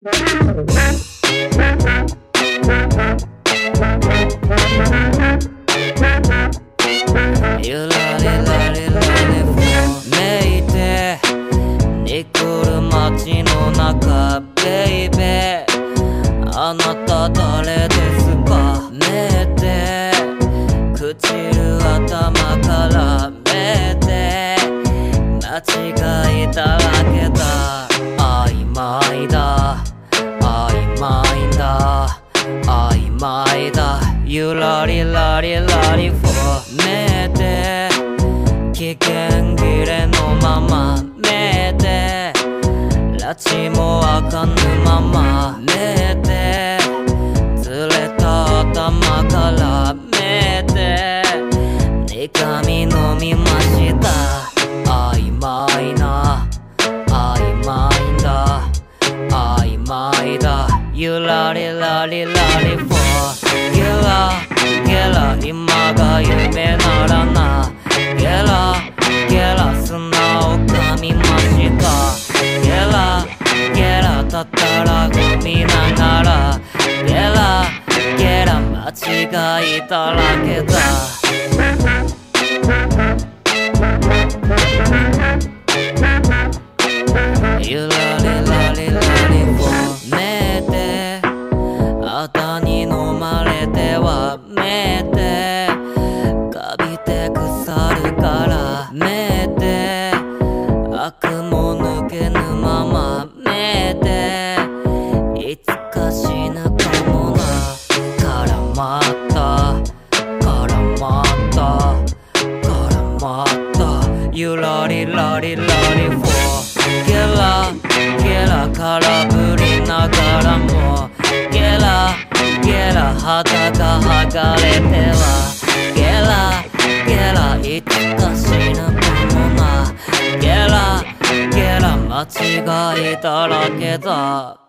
ゆらりらりらりめいてに来る街の中ベイベーあなた誰ですか目で唇頭から目で間違いだらけだ曖昧だ曖昧だ曖昧だゆらりらりらり目で期限切れのまま目で拉致もあかぬまま目でずれた頭から目で苦み飲みました曖昧な曖昧だ曖昧だゆらりらりらりゲラゲラ今が夢ならなゲラゲラ砂を噛みましたゲラゲラだったら踏みながらゲラゲラ間違いだらけだゆらりらりらり目であだに飲まれては目でかびて腐るから目で悪も抜けぬまま目でいつか死ぬかもな絡まった絡まった絡まったゆらりらりらりゲラゲラ空振りながらもゲラゲラ肌が剥がれてはゲラゲラいつか死ぬかもなゲラゲラ間違いだらけだ